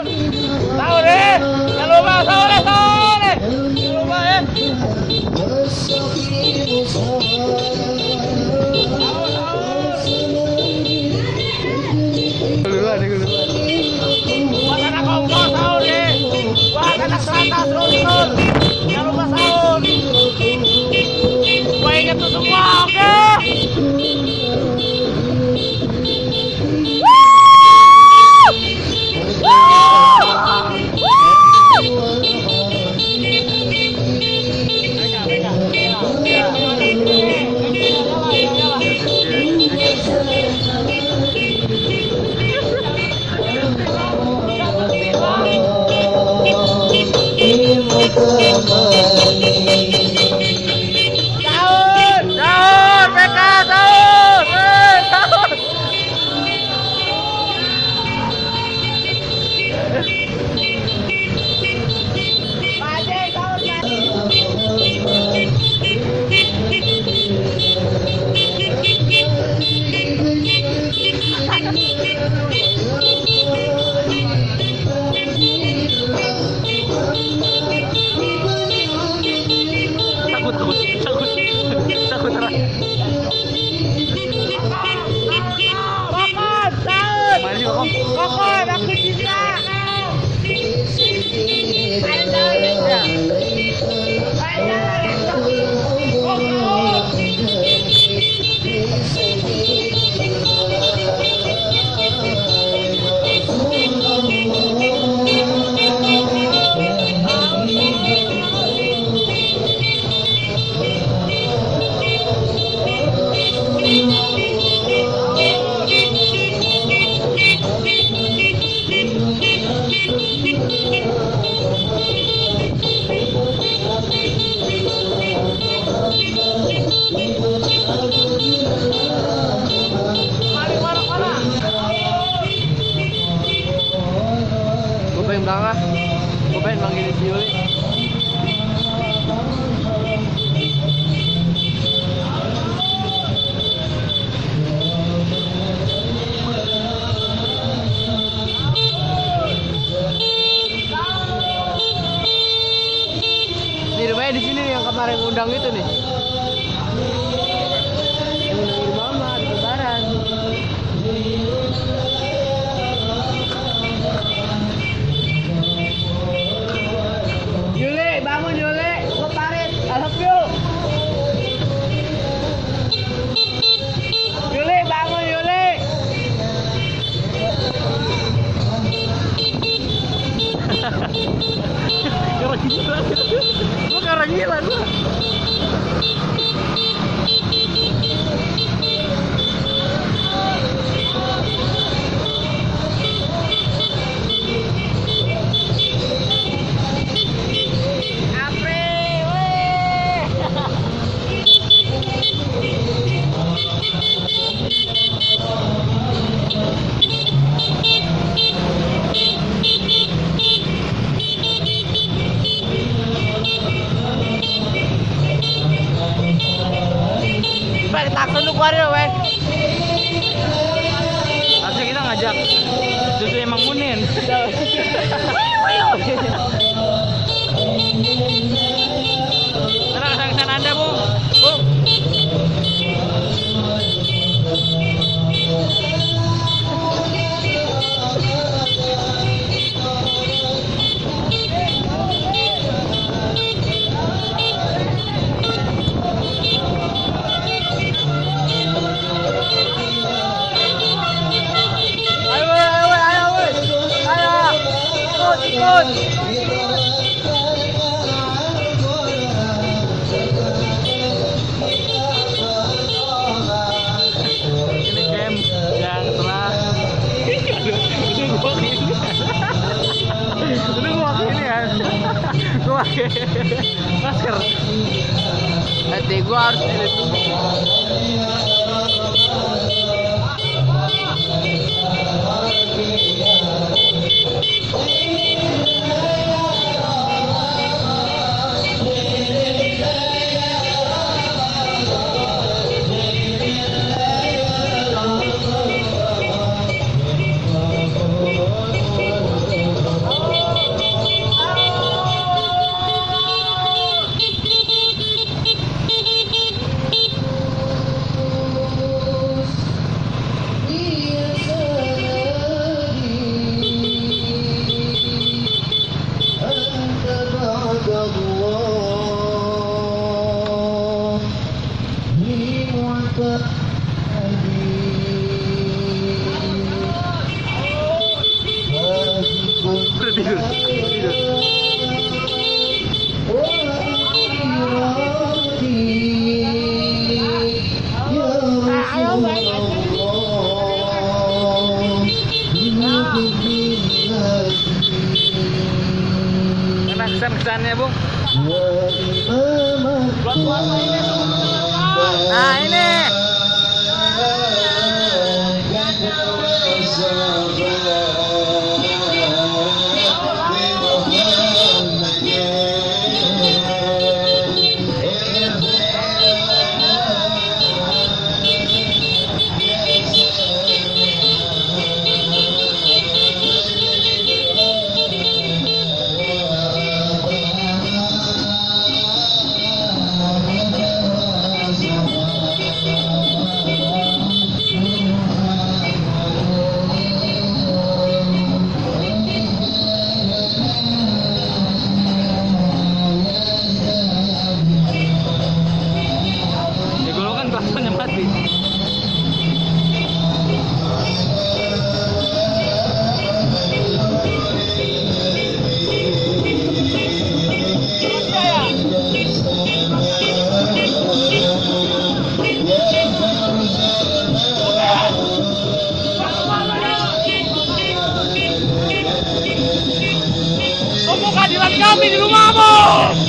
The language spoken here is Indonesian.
Sahur deh. Jangan lupa sahur deh, sahur deh. Jangan lupa ya. Buat anak kompor sahur deh. Buat anak santai sahur. Jangan lupa sahur. Gua inget tuh semua, oke? Gue pengen manggilin si Yuli. Nih rumahnya di sini nih, yang kemarin undang itu nih. Yang undang mama di lebaran. Yuli, bangun Yuli, gue parit, I love you. Yuli, bangun Yuli. Karena gila, gue karena gila gue. Takut lu keluar ya, weh. Harusnya kita ngajak Susu emang Munin. Tenang, kesana Anda, Bu. Bu. Masker. Nanti gua harus edit. Tidur. Mana kesan-kesannya, Bung? Nah, ini. Klaksonnya mati. Tunggu kehadiran kami di rumahmu.